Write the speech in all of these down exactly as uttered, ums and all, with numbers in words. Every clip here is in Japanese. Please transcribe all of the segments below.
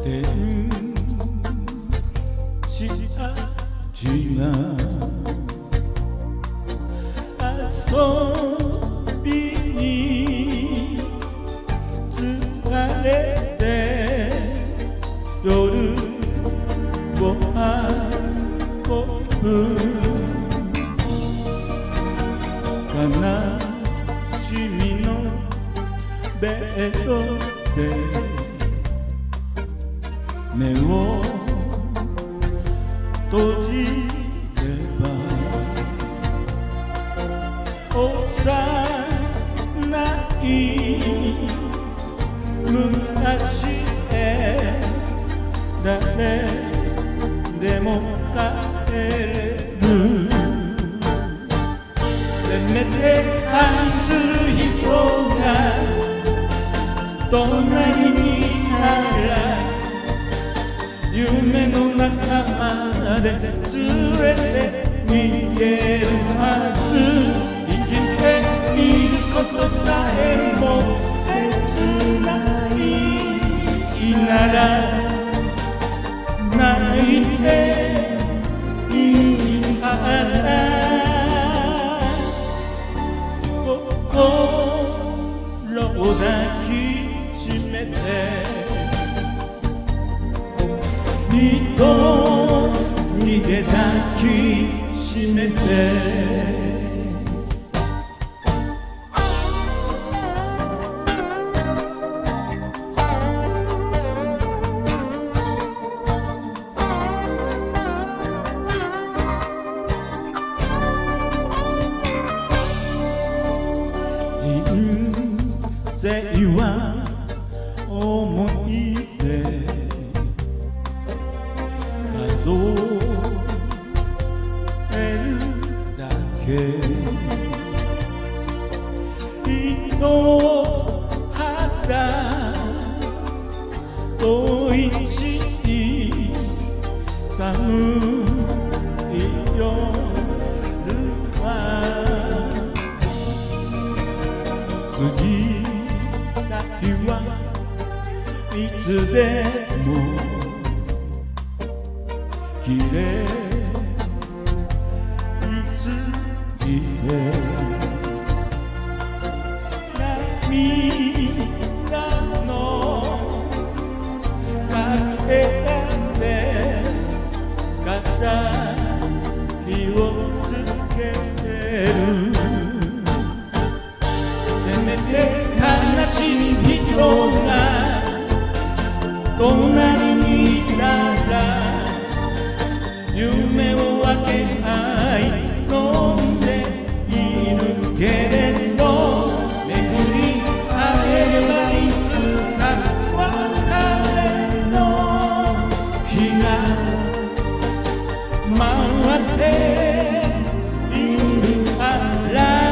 天使たちが遊びに疲れて夜を運ぶ悲しみのベッドで目を閉じれば幼い昔へ誰でも帰れるせめて愛する人が隣にいたら夢の中まで連れて逃げるはず生きていることさえも切ないなら泣いていいから心を抱きしめて一人で抱きしめて人生は思い出数えるだけ人肌恋しい寒い夜過ぎた日はいつでもきれいすぎて涙のかけらで飾りをつけてる悲しい人が隣にいたら夢を分け合い飲んでいるけれど巡り会えればいつか別れの日が回っているから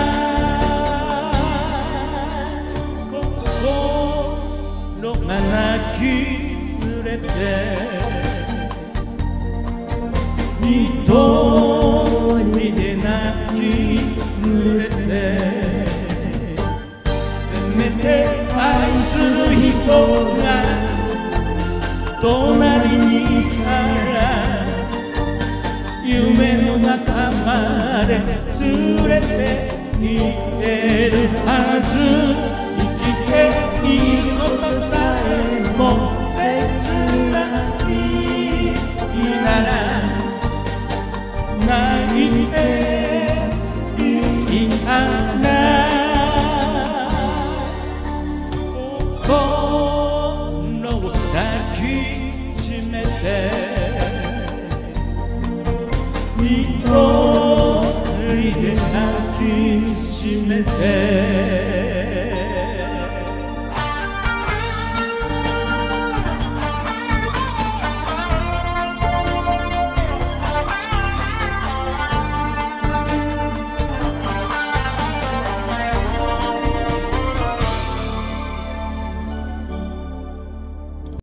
泣き濡れて一人で泣き濡れてせめて愛する人が隣にいたら夢の中まで連れて行けるはず生きていることさえも切ないなら泣いていいから心を抱きしめて一人で抱きしめて